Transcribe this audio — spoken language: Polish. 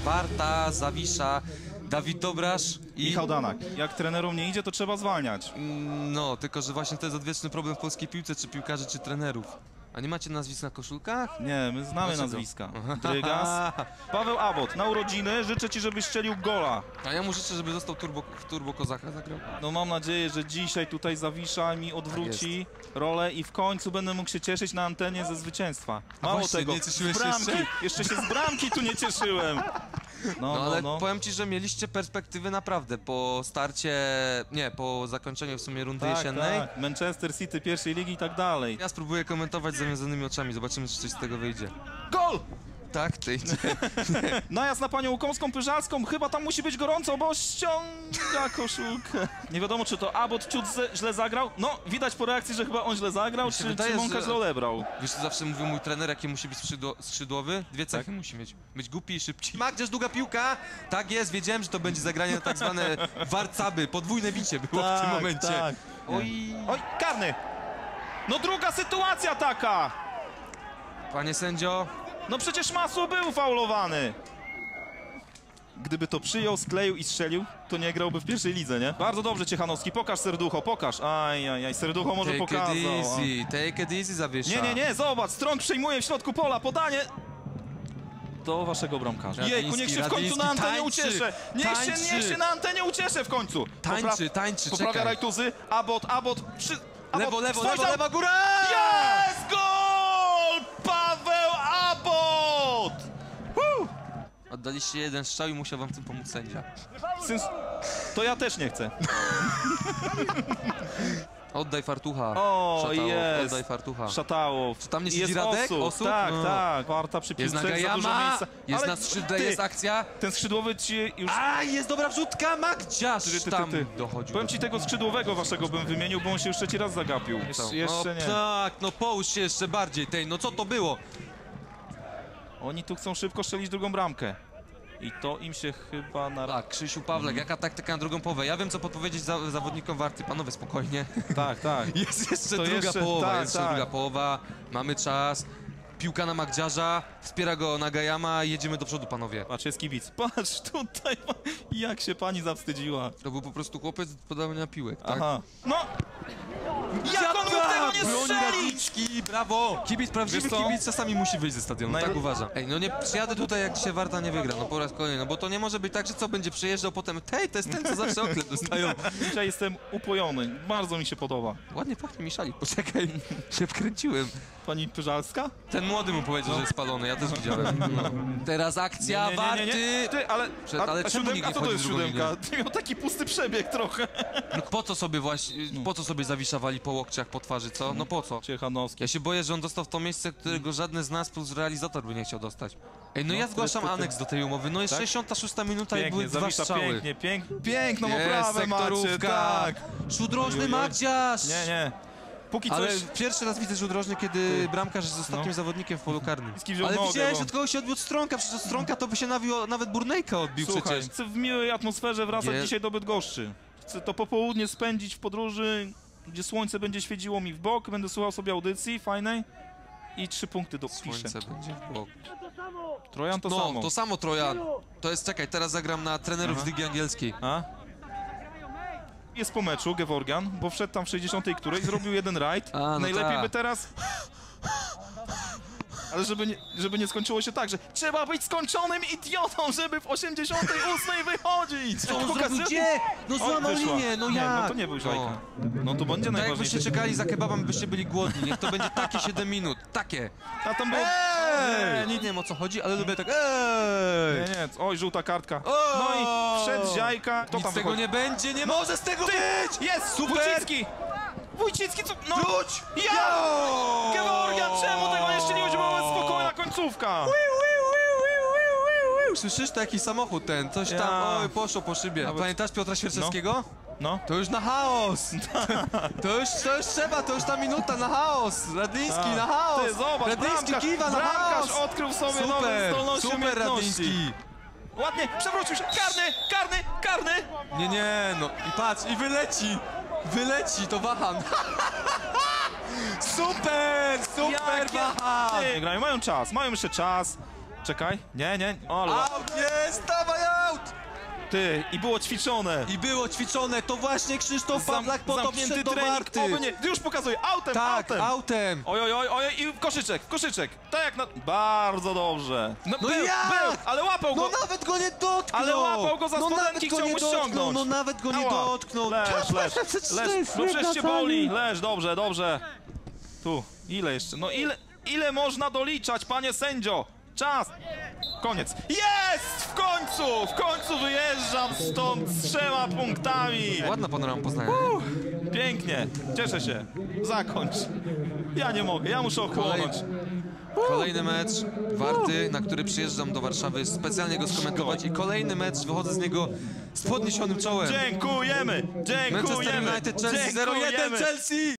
Warta, Zawisza, Dawid Dobrasz i... Michał Danak. Jak trenerom nie idzie, to trzeba zwalniać. No, tylko że właśnie to jest odwieczny problem w polskiej piłce, czy piłkarzy, czy trenerów. A nie macie nazwisk na koszulkach? Nie, my znamy Dlaczego? nazwiska. Drygas. Paweł Abot, na urodziny życzę ci, żebyś strzelił gola. A ja mu życzę, żeby został w Turbo Kozaka zagrał. No mam nadzieję, że dzisiaj tutaj Zawisza mi odwróci rolę i w końcu będę mógł się cieszyć na antenie ze zwycięstwa. Mało właśnie, tego, nie cieszyłeś z się bramki, jeszcze się z bramki tu nie cieszyłem. No ale powiem ci, że mieliście perspektywy naprawdę po starcie, nie, po zakończeniu w sumie rundy jesiennej. Tak. Manchester City pierwszej ligi i tak dalej. Ja spróbuję komentować z zawiązanymi oczami, zobaczymy, czy coś z tego wyjdzie. Gol! Tak, ty idzie. Najazd na panią Łukomską Pyżalską, chyba tam musi być gorąco, bo ściąga koszulkę. Nie wiadomo, czy to Abot ciut źle zagrał. No, widać po reakcji, że chyba on źle zagrał, czy Mąka źle odebrał. Wiesz, co zawsze mówił mój trener, jaki musi być skrzydłowy? Dwie cechy musi mieć. Być głupi i szybki. Magdziarz, długa piłka! Tak jest, wiedziałem, że to będzie zagranie na tak zwane warcaby. Podwójne bicie było w tym momencie. Tak. Oj, karny! No druga sytuacja taka! Panie sędzio. No przecież Masu był faulowany! Gdyby to przyjął, skleił i strzelił, to nie grałby w pierwszej lidze, nie? Bardzo dobrze, Ciechanowski, pokaż serducho, pokaż. Ajajaj, serducho może pokazał. Take it easy, Zawisza. Nie, zobacz, Strąg przejmuje w środku pola, podanie do waszego bramkarza. Jejku, niech się w końcu na antenie ucieszę! Niech się na antenie ucieszę w końcu! Tańczy, poprawia Rajtuzy, Abot, lewa, góra! Jest gol! Paweł Abot! Oddaliście jeden strzał i musiał wam w tym pomóc sędzia. To ja też nie chcę. Oddaj fartucha. O, Szatałow, jest. oddaj fartucha. Szatałow. Czy tam nie siedzi Radek? Osób? Tak, no. tak. Warta przy piłce, jest na Gajama, jest na skrzydle, jest akcja. Ten skrzydłowy ci już... A, jest dobra wrzutka, Magdziarz tam dochodził. Powiem ci, tego skrzydłowego waszego bym wymienił, bo on się już trzeci raz zagapił. Jeszcze nie. Tak, no połóż się jeszcze bardziej tej, no co to było? Oni tu chcą szybko strzelić drugą bramkę. I to im się chyba Tak, Krzysiu Pawlek, jaka taktyka na drugą połowę? Ja wiem, co podpowiedzieć zawodnikom Warty. Panowie, spokojnie. Tak. Jest jeszcze druga połowa, druga połowa. Mamy czas. Piłka na Magdziarza, wspiera go Nagayama i jedziemy do przodu, panowie. Patrz, jest kibic. Patrz tutaj, jak się pani zawstydziła. To był po prostu chłopiec podawania piłek, tak? Aha. No! Jak on mógł tego nie strzelić? Brawo! Prawdziwy kibic czasami musi wyjść ze stadionu, tak uważam. Ej, no nie przyjadę tutaj, jak dzisiaj Warta nie wygra, no po raz kolejny, no bo to nie może być tak, że co, będzie przyjeżdżał potem, hej, to jest ten, co zawsze oklep dostają. Dzisiaj jestem upojony, bardzo mi się podoba. Ładnie pachnie mi szalik, poczekaj, się wkręciłem. Pani Pyżalska? Ten młody mu powiedział, że jest spalony, ja też widziałem. No. Teraz akcja Warty! Ty, ale czemu nikt nie co to jest wchodzi siódemka? Ty miał taki pusty przebieg trochę. No po co sobie właśnie, po co sobie Zawiszawali po łokciach, po twarzy, co? No po co? Ciechanowski. Ja się boję, że on dostał w to miejsce, którego żadne z nas plus realizator by nie chciał dostać. Ej, no ja zgłaszam aneks do tej umowy, no jest 66 minuta i były dwa strzały. Piękną oprawę macie, tak. Rzut rożny, Magdziarz! Nie. Póki coś... Ale pierwszy raz widzę rzut rożny, kiedy bramkarz jest ostatnim zawodnikiem w polu karnym. Ale widziałeś, że od kogoś się odbił Strąka, przecież od Strąka to by się nawet Burnejka odbił. Słuchaj, chcę w miłej atmosferze wracać dzisiaj do Bydgoszczy. Chcę to popołudnie spędzić w podróży, gdzie słońce będzie świeciło mi w bok, będę słuchał sobie audycji fajnej i 3 punkty dopiszę. Słońce będzie w bok. Trojan to samo. No, to samo Trojan. To jest, czekaj, teraz zagram na trenerów z Ligi Angielskiej. Jest po meczu Gevorgian, bo wszedł tam w 60 której, zrobił jeden rajd. No najlepiej by teraz... Ale żeby nie skończyło się tak, że trzeba być skończonym idiotą, żeby w 88 wychodzić! Co on zrobił? Gdzie? No złamał linię, no jak? No to nie był żajka. No to będzie najważniejsze. Jakbyście czekali za kebabem, byście byli głodni. Niech to będzie takie 7 minut. Takie. A tam było... Nie wiem, o co chodzi, ale lubię tak. Nie. Oj, żółta kartka. No i wszedł Ziajka. Nic z tego nie będzie, nie może z tego być! Jest! Super! Wójcicki, co? No! Rzuć! Gevorgian, czemu tego nie strzeliłeś? Była spokojna końcówka! Słyszysz, to jakiś samochód ten, coś tam, oj, poszło po szybie. A pamiętasz Piotra Świerczewskiego? No. To już na chaos! To już trzeba, to już ta minuta na chaos! Radliński na chaos! Ty, zobacz, Radliński kiwa na chaos! Odkrył sobie nowe zdolności, super Radliński! Ładnie, przewrócił się, karny! Nie, no i patrz, i wyleci, to Wahan! Super, Wahan! Grają, mają jeszcze czas. Czekaj, nie, ale... Out jest, dawaj out! Ty, i było ćwiczone. I było ćwiczone, to właśnie Krzysztof Pawlak po to Zamknięty wszedł do trening, Warty. oby nie, już pokazuję, autem, Tak, autem. autem. Oj, i w koszyczek, tak jak na... Bardzo dobrze. No był, ale łapał go. No nawet go nie dotknął! Ale łapał go za spodenki, chciał mu ściągnąć. No nawet go nie Ała. dotknął! Leż, no przecież cię boli, leż, dobrze. Tu, ile jeszcze, no ile można doliczać, panie sędzio? Czas! Koniec. Jest! W końcu wyjeżdżam stąd z 3 punktami. Ładna panorama Poznania. Pięknie, cieszę się. Zakończ. Ja nie mogę, ja muszę ochłonąć. Kolejny mecz Warty, na który przyjeżdżam do Warszawy specjalnie go skomentować i kolejny mecz, wychodzę z niego z podniesionym czołem. Dziękujemy. Manchester United, Chelsea 0-1, Chelsea!